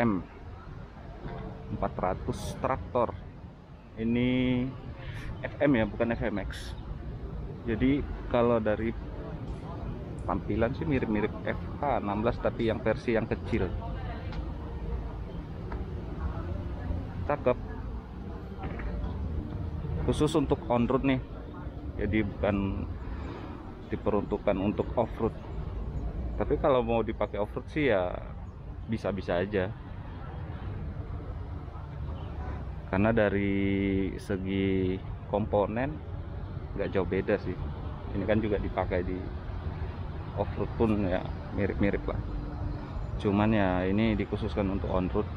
FM 400 traktor. Ini FM ya, bukan FMX. Jadi kalau dari tampilan sih mirip-mirip FH16 tapi yang versi yang kecil. Cakep. Khusus untuk on-road nih. Jadi bukan diperuntukkan untuk off-road. Tapi kalau mau dipakai off-road sih ya bisa-bisa aja. Karena dari segi komponen nggak jauh beda sih. Ini kan juga dipakai di off-road pun ya mirip-mirip lah. Cuman ya ini dikhususkan untuk on-road.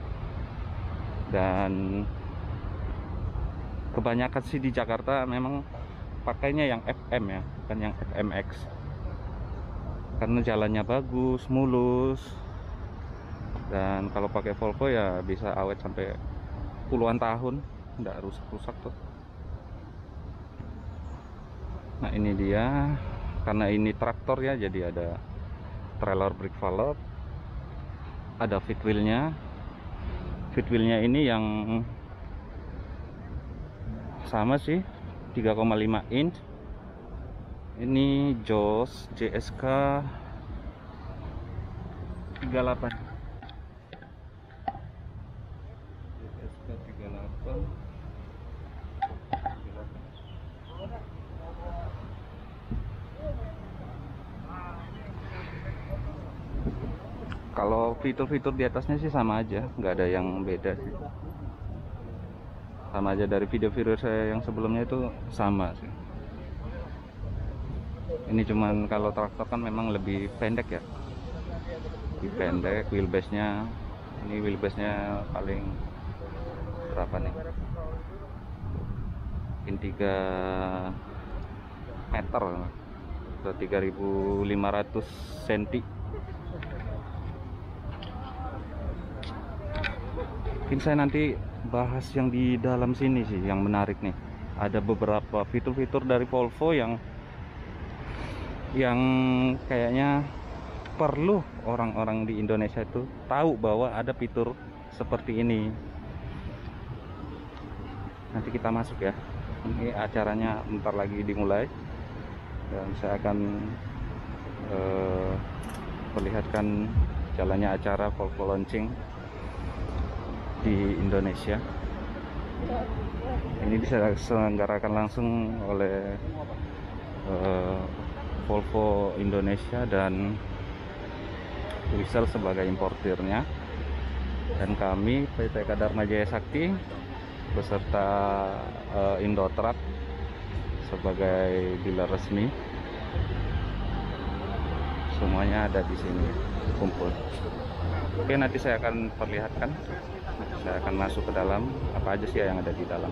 Dan kebanyakan sih di Jakarta memang pakainya yang FM ya, bukan yang FMX. Karena jalannya bagus, mulus. Dan kalau pakai Volvo ya bisa awet sampai puluhan tahun, nggak rusak-rusak tuh. Nah ini dia, karena ini traktor ya, jadi ada trailer brake valve, ada fifth wheelnya. Fifth wheelnya ini yang sama sih, 3,5 inch. Ini JOS JSK 38. JSK 38. Kalau fitur-fitur di atasnya sih sama aja, nggak ada yang beda sih. Sama aja dari video-video saya yang sebelumnya itu sama sih. Ini cuman kalau traktor kan memang lebih pendek ya, lebih pendek wheelbase-nya. Ini wheelbase-nya paling berapa nih? Mungkin 3 meter atau 3.500 cm. Mungkin saya nanti bahas yang di dalam sini sih yang menarik nih. Ada beberapa fitur-fitur dari Volvo yang kayaknya perlu orang-orang di Indonesia itu tahu bahwa ada fitur seperti ini. Nanti kita masuk ya. Ini acaranya bentar lagi dimulai dan saya akan perlihatkan jalannya acara Volvo launching di Indonesia. Ini diselenggarakan langsung oleh Volvo Indonesia dan Wisel sebagai importirnya, dan kami PT Dharma Jaya Sakti beserta Indotrak sebagai dealer resmi. Semuanya ada di sini kumpul. Oke, nanti saya akan perlihatkan. Saya akan masuk ke dalam, apa aja sih yang ada di dalam.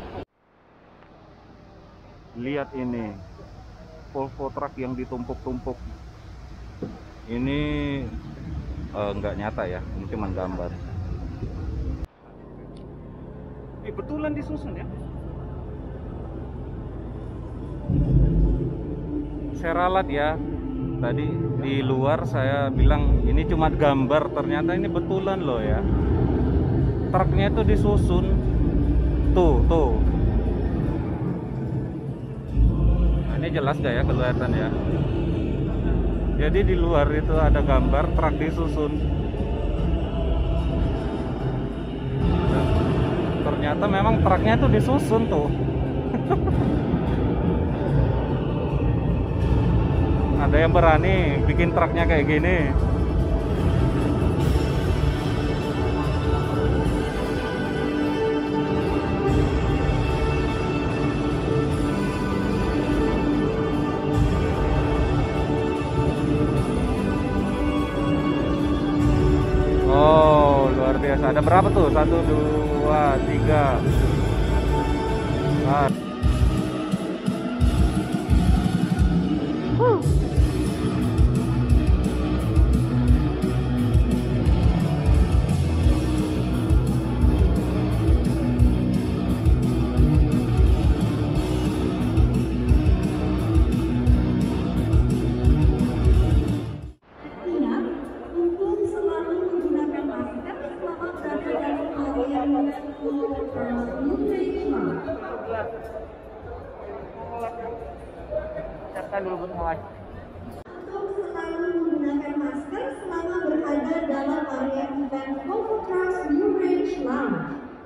Lihat ini, Volvo truck yang ditumpuk-tumpuk. Ini nggak nyata ya, ini cuma gambar. Betulan disusun ya. Saya ralat ya. Tadi di luar saya bilang ini cuma gambar, ternyata ini betulan loh ya. Truknya itu disusun. Tuh. Nah, ini jelas gak ya kelihatan ya? Jadi di luar itu ada gambar truk disusun. Dan ternyata memang truknya itu disusun tuh. Ada yang berani bikin truknya kayak gini. Oh, luar biasa. Ada berapa tuh? 1, 2, 3. Nah. mulai. Untuk selalu menggunakan masker selama berada dalam area event Volvo Trucks New Range Lounge.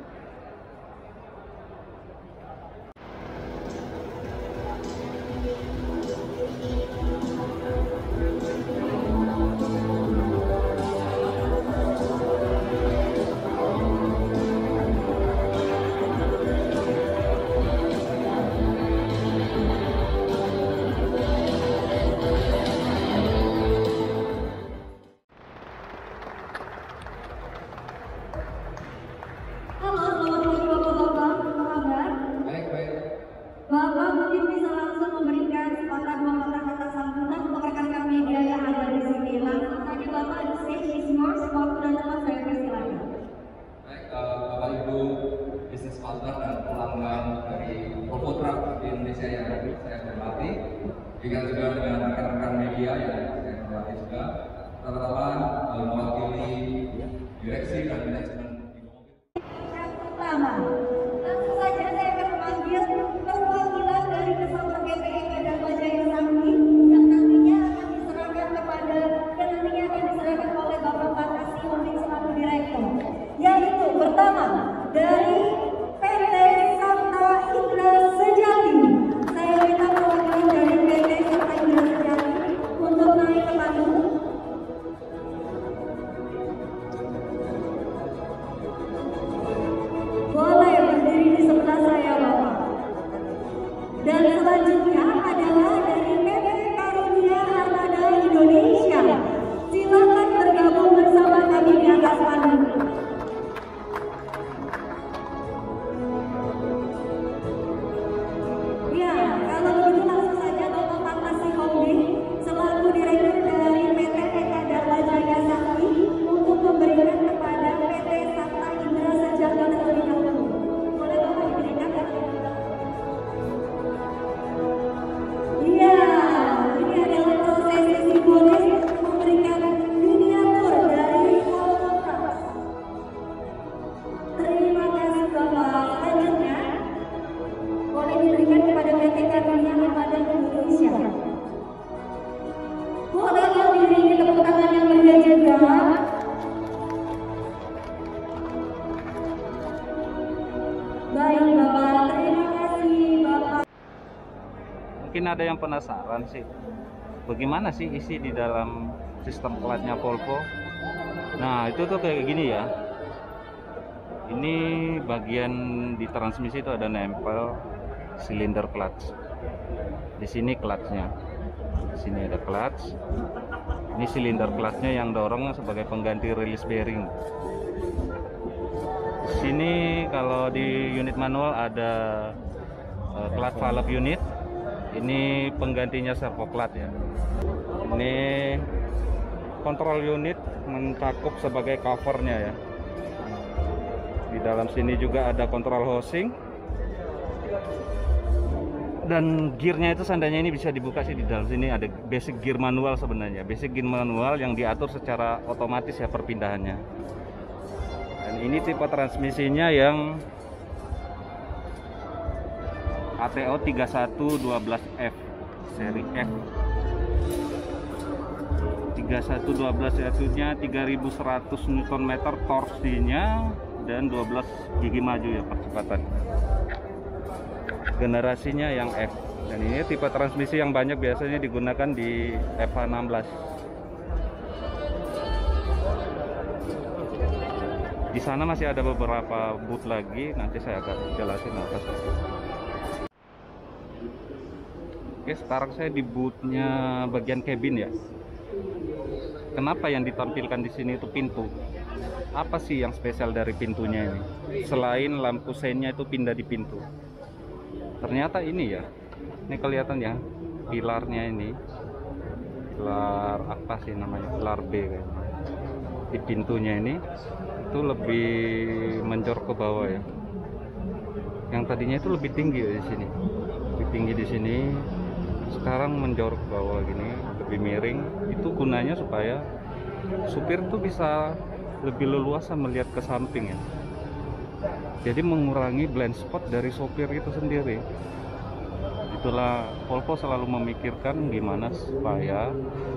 Bapak mungkin bisa langsung memberikan sepatah dua patah kata sambutan untuk rekan-rekan media yang ada di sini. Langsung saja Bapak, the stage is yours. Waktu dan tempat saya persilakan. Baik, Bapak Ibu bisnis partner dan pelanggan dari Volvo Truck di Indonesia yang saya hormati, juga dengan rekan-rekan media yang saya hormati juga, teman-teman mewakili direksi dan manajemen di mobil. Yang pertama, langsung saja saya akan memanggil perwakilan dari Kesatuan GPI Kadal Bajaya Sakti yang nantinya akan diserahkan oleh Bapak Patasi Holding selaku direktur. Yaitu pertama dari PT Sabta Indra Sejati. Saya minta perwakilan dari PT Sabta Indra Sejati untuk naik ke panggung. Boleh berdiri di sebelah saya, Bapak. Dan selanjutnya adalah dari PT Karunia Armada Indonesia. Silakan bergabung bersama kami di atas panggung. Ya, kalau begitu langsung saja Bapak Patasi Holding selaku direktur dari PT Kadal Bajaya Sakti untuk memberikan kepada PT Sabta Indra Sejati terlebih dahulu. Boleh Bapak diberikan? Iya, ini adalah prosesi simbolis memberikan miniatur dari Volvo Trucks. Terima kasih Bapak. Selanjutnya boleh diberikan kepada PT Karunia Armada Indonesia. Boleh diiringi tepuk tangan yang meriah juga. Baik Bapak, terima kasih Bapak. Mungkin ada yang penasaran sih, bagaimana sih isi di dalam sistem clutch-nya Volvo. Nah, itu tuh kayak gini ya. Ini bagian di transmisi itu ada nempel silinder clutch. Di sini clutch-nya. Di sini ada clutch. Ini silinder clutch-nya yang dorong sebagai pengganti release bearing. Di sini kalau di unit manual ada clutch valve unit. Ini penggantinya servo clutch ya. Ini kontrol unit mencakup sebagai covernya ya. Di dalam sini juga ada kontrol housing. Dan gearnya itu seandainya ini bisa dibuka sih, di dalam sini ada basic gear manual sebenarnya. Basic gear manual yang diatur secara otomatis ya perpindahannya. Dan ini tipe transmisinya yang ATO 3112F seri F. 3112 nya 3100 Nm torsinya dan 12 gigi maju ya percepatan. Generasinya yang F. Dan ini tipe transmisi yang banyak biasanya digunakan di FH16. Di sana masih ada beberapa boot lagi, nanti saya akan jelasin atas. Oke, sekarang saya di bootnya bagian cabin ya. Kenapa yang ditampilkan di sini itu pintu? Apa sih yang spesial dari pintunya ini? Selain lampu seinnya itu pindah di pintu. Ternyata ini ya. Ini kelihatan ya, pilarnya ini. Pilar apa sih namanya? Pilar B kayaknya. Di pintunya ini itu lebih menjorok ke bawah ya. Yang tadinya itu lebih tinggi ya di sini. Lebih tinggi di sini. Sekarang menjorok ke bawah gini, lebih miring. Itu gunanya supaya supir tuh bisa lebih leluasa melihat ke samping ya. Jadi mengurangi blind spot dari sopir itu sendiri. itulah Volvo selalu memikirkan gimana supaya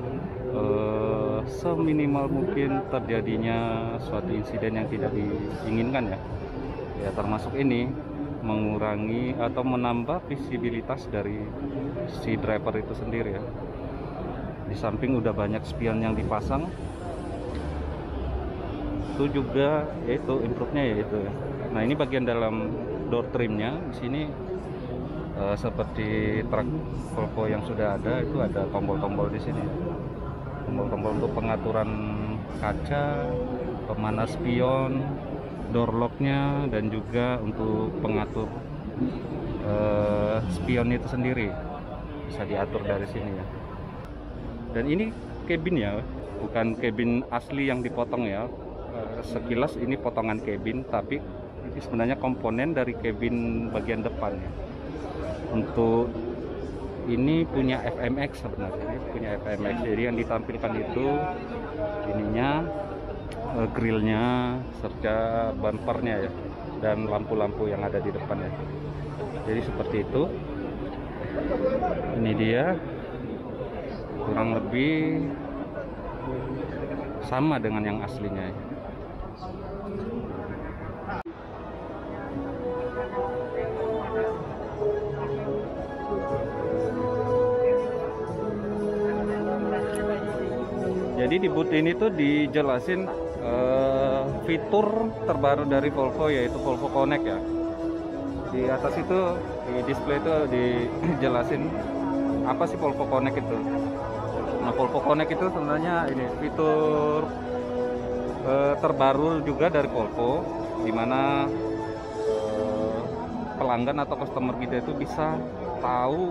seminimal mungkin terjadinya suatu insiden yang tidak diinginkan ya. Ya termasuk ini mengurangi atau menambah visibilitas dari si driver itu sendiri ya. Di samping udah banyak spion yang dipasang, itu juga yaitu improve-nya yaitu ya. Nah ini bagian dalam door trimnya. Di sini seperti truk Volvo yang sudah ada, itu ada tombol-tombol di sini. Tombol-tombol untuk pengaturan kaca, pemanas spion, door lock-nya, dan juga untuk pengatur spion itu sendiri bisa diatur dari sini ya. Dan ini cabin ya, bukan cabin asli yang dipotong ya. Sekilas ini potongan cabin, tapi ini sebenarnya komponen dari cabin bagian depan ya. Untuk ini punya FMX sebenarnya, punya FMX. Jadi yang ditampilkan itu ininya, grillnya serta bumpernya ya, dan lampu-lampu yang ada di depan ya. Jadi seperti itu. Ini dia, kurang lebih sama dengan yang aslinya ya. Jadi di booth ini tuh dijelasin fitur terbaru dari Volvo, yaitu Volvo Connect ya. Di atas itu di display itu dijelasin apa sih Volvo Connect itu. Nah Volvo Connect itu sebenarnya ini fitur terbaru juga dari Volvo, dimana pelanggan atau customer kita itu bisa tahu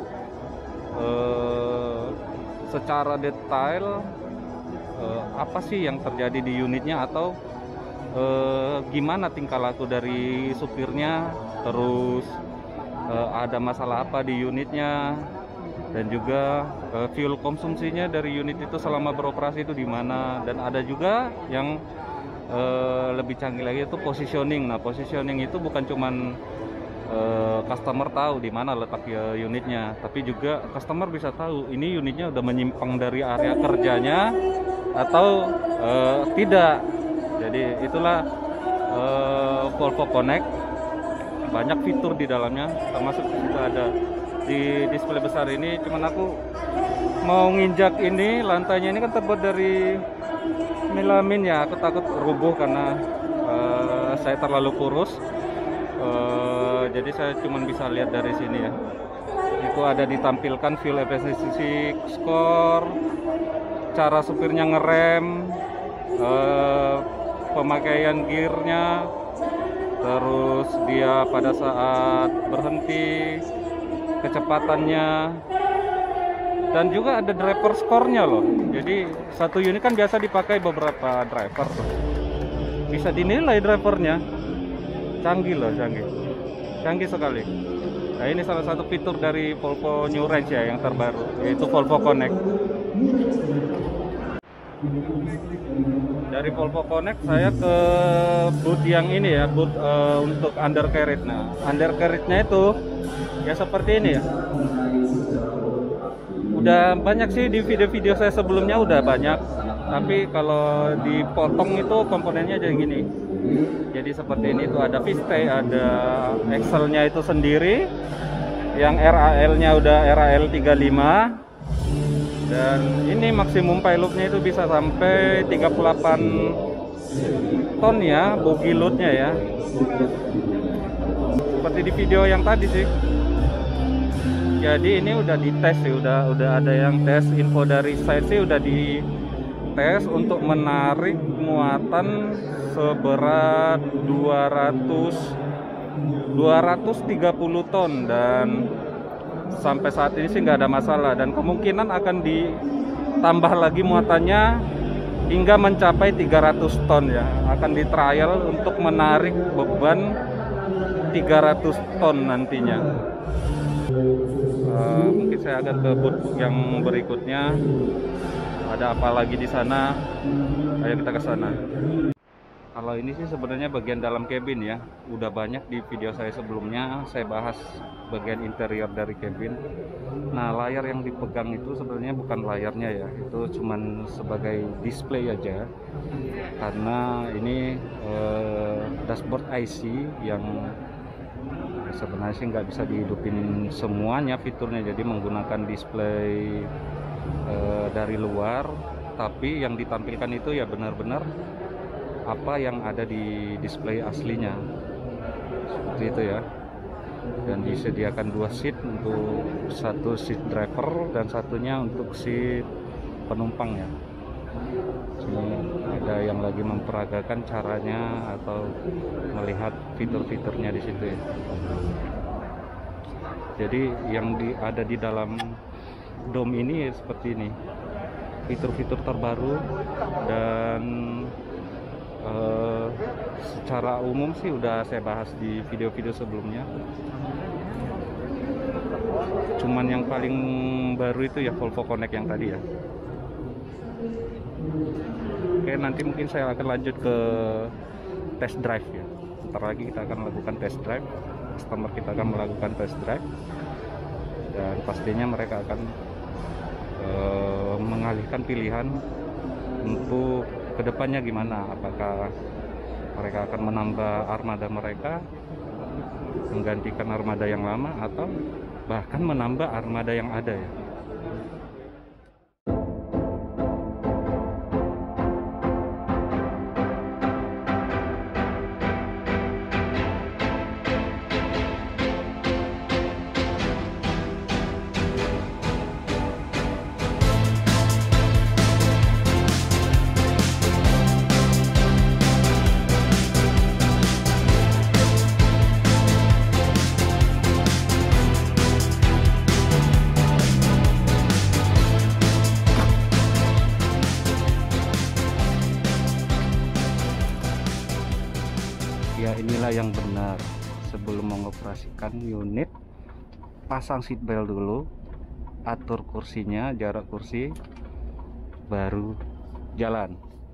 secara detail apa sih yang terjadi di unitnya, atau gimana tingkah laku dari supirnya, terus ada masalah apa di unitnya, dan juga fuel konsumsinya dari unit itu selama beroperasi itu di mana. Dan ada juga yang lebih canggih lagi itu positioning. Nah positioning itu bukan cuman customer tahu di mana letak unitnya, tapi juga customer bisa tahu ini unitnya udah menyimpang dari area kerjanya atau tidak. Jadi itulah Volvo Connect. Banyak fitur di dalamnya, termasuk juga ada di display besar ini. Cuman aku mau nginjak ini, lantainya ini kan terbuat dari melamin ya, aku takut rubuh karena saya terlalu kurus. Jadi saya cuma bisa lihat dari sini ya. Itu ada ditampilkan fuel efficiency score, cara supirnya ngerem, pemakaian gearnya, terus dia pada saat berhenti, kecepatannya, dan juga ada driver score-nya loh. Jadi satu unit kan biasa dipakai beberapa driver tuh. Bisa dinilai drivernya. Canggih loh, canggih sekali. Nah ini salah satu fitur dari Volvo New Range ya, yang terbaru, yaitu Volvo Connect. Dari Volvo Connect saya ke booth yang ini ya, booth untuk undercarriage. Nah undercarriage-nya itu ya seperti ini ya. Udah banyak sih di video-video saya sebelumnya, udah banyak, tapi kalau dipotong itu komponennya jadi gini. Jadi seperti ini tuh, ada fishtail, ada axle-nya itu sendiri, yang RAL-nya udah RAL 35, dan ini maksimum payload-nya itu bisa sampai 38 ton ya, bogi load-nya ya. Seperti di video yang tadi sih. Jadi ini udah dites sih, udah ada yang tes. Info dari saya sih udah dites untuk menarik muatan seberat 230 ton, dan sampai saat ini sih nggak ada masalah, dan kemungkinan akan ditambah lagi muatannya hingga mencapai 300 ton ya. Akan di trial untuk menarik beban 300 ton nantinya. Mungkin saya akan ke booth yang berikutnya. Ada apa lagi di sana? Ayo kita ke sana. Kalau ini sih sebenarnya bagian dalam cabin ya. Udah banyak di video saya sebelumnya saya bahas bagian interior dari cabin. Nah, layar yang dipegang itu sebenarnya bukan layarnya ya. Itu cuman sebagai display aja. Karena ini dashboard IC yang sebenarnya sih nggak bisa dihidupin semuanya fiturnya. Jadi menggunakan display dari luar, tapi yang ditampilkan itu ya benar-benar apa yang ada di display aslinya, seperti itu ya. Dan disediakan 2 seat, untuk satu seat driver dan satunya untuk seat penumpang ya. Sini ada yang lagi memperagakan caranya atau melihat fitur-fiturnya di situ ya. Jadi yang ada di dalam dome ini seperti ini, fitur-fitur terbaru. Dan secara umum sih udah saya bahas di video-video sebelumnya. Cuman yang paling baru itu ya Volvo Connect yang tadi ya. Oke, nanti mungkin saya akan lanjut ke test drive ya. Ntar lagi kita akan melakukan test drive. Customer kita akan melakukan test drive, dan pastinya mereka akan mengalihkan pilihan untuk kedepannya gimana. Apakah mereka akan menambah armada mereka, menggantikan armada yang lama, atau bahkan menambah armada yang ada ya. Ya, inilah yang benar. Sebelum mengoperasikan unit, pasang seat belt dulu, atur kursinya, jarak kursi, baru jalan.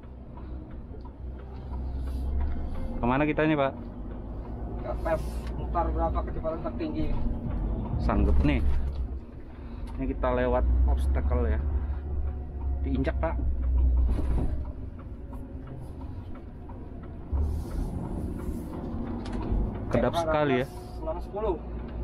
Kemana kita ini, Pak? Tes mutar berapa kecepatan tertinggi. Sanggup nih. Ini kita lewat obstacle ya. Diinjak, Pak. Kedap sekali ya. 610.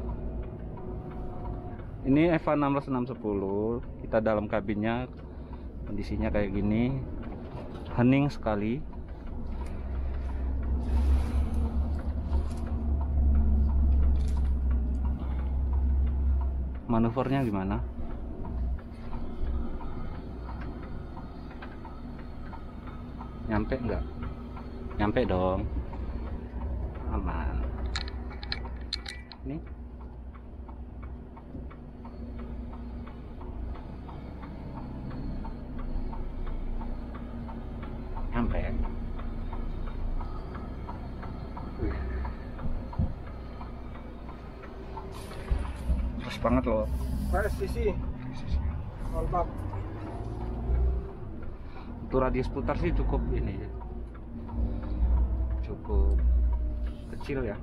Ini Eva 16610. Kita dalam kabinnya, kondisinya kayak gini, hening sekali. Manuvernya gimana? Nyampe nggak? Nyampe dong. Aman. Nih. Nyampe. Terus banget loh. Presisi. Mantap. Untuk radius putar sih cukup ini ya. Cukup kecil ya.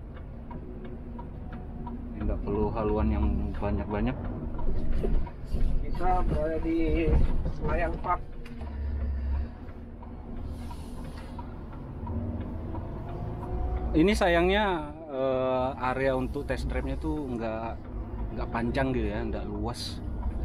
Nggak perlu haluan yang banyak-banyak. Kita berada di Senayan Park. Ini sayangnya area untuk test drive-nya tuh nggak panjang gitu ya, nggak luas.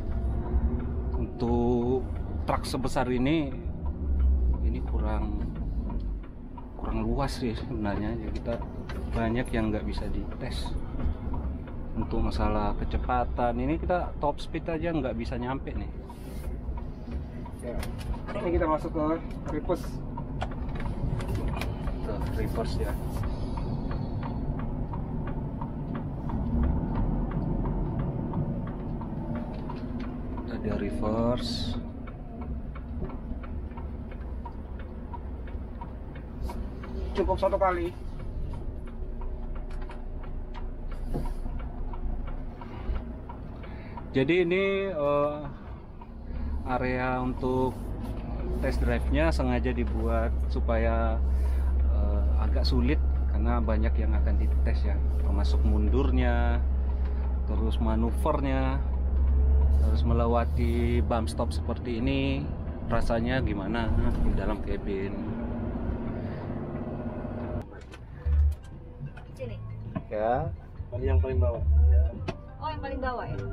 Untuk truk sebesar ini kurang luas sih sebenarnya. Jadi kita banyak yang nggak bisa dites. Untuk masalah kecepatan ini kita top speed aja nggak bisa nyampe nih Ya. Ini kita masuk ke reverse. Tuh, reverse ya. Ada reverse. Cukup satu kali. Jadi ini area untuk test drive-nya sengaja dibuat supaya agak sulit karena banyak yang akan dites ya, termasuk mundurnya, terus manuvernya, terus melewati bump stop seperti ini rasanya gimana di dalam cabin. Sini. Ya, Yang paling bawah. Ya. Oh, yang paling bawah ya.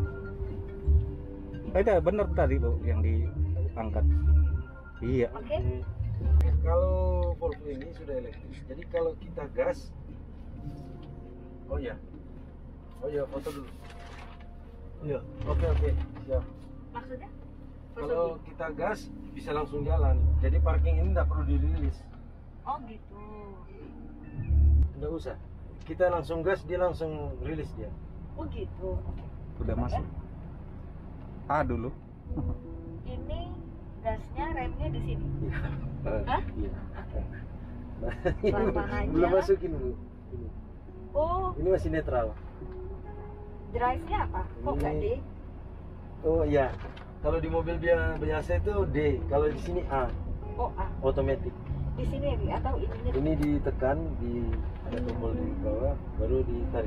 ada bener tadi Bu yang diangkat. Iya. Oke. Kalau Volvo ini sudah elektris, jadi kalau kita gas, oh ya, foto dulu. Iya, oke, siap. Maksudnya? Kalau kita gas bisa langsung jalan, jadi parking ini tidak perlu dirilis, Oh gitu. tidak usah. Kita langsung gas, dia langsung rilis dia. Oh gitu. Udah masuk. A dulu. Ini gasnya, remnya di sini. Hah? Iya. Pelan-pelan aja. Belum masukin Bu. Ini. Oh, Ini masih netral. drive-nya apa? Kok nggak D? Oh iya. Kalau di mobil biasa itu D, kalau di sini A, Oh A. otomatis. Di sini ya, atau ininya? Ini ditekan di ada tombol di bawah, baru ditarik.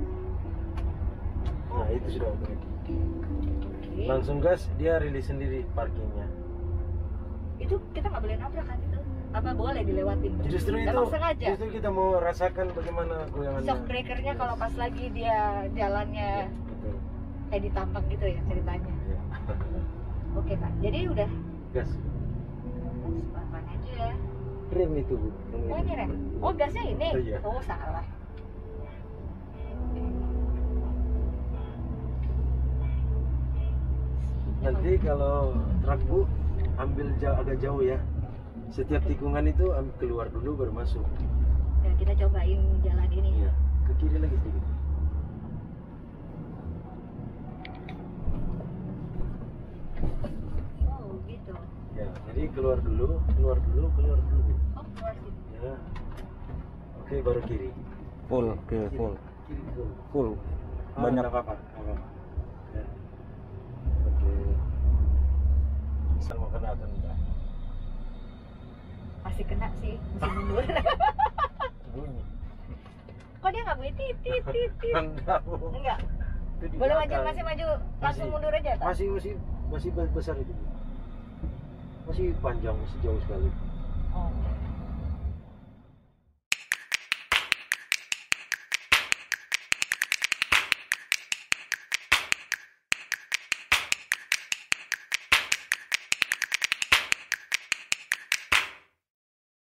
Nah itu sudah otomatis. Oke. Langsung gas, dia rilis sendiri parkingnya. Itu kita nggak boleh nabrak kan itu? Apa boleh dilewatin? Justru itu, Emang sengaja. justru kita mau rasakan bagaimana goyangannya. Shock breakernya kalau pas lagi dia jalannya Betul. kayak ditampar gitu ya ceritanya. Ya. Oke Pak, jadi udah Gas. pelan-pelan aja ya. Rem itu Bu. Oh ini rem? Oh gasnya ini? Oh, iya. Oh salah. Nanti kalau truk Bu ambil agak jauh ya. Setiap tikungan itu ambil keluar dulu baru masuk. Nah, kita cobain jalan ini. Iya. Ke kiri lagi sedikit. Oh gitu. Ya, jadi keluar dulu, keluar dulu. Oh keluar sini. Ya. Oke, baru kiri. Full ke full. Kiri dulu. Full. Banyak Banyak apa-apa. Ya. Oke. Bisa mau kena atau enggak? Masih kena sih, masih mundur. Bunyi. Kok dia nggak bunyi tit tit tit tit? Enggak, Bu. Enggak. Itu di Boleh belakang. masih maju, langsung mundur aja Pak? Masih besar itu. Bu. Masih panjang, masih jauh sekali. Oh.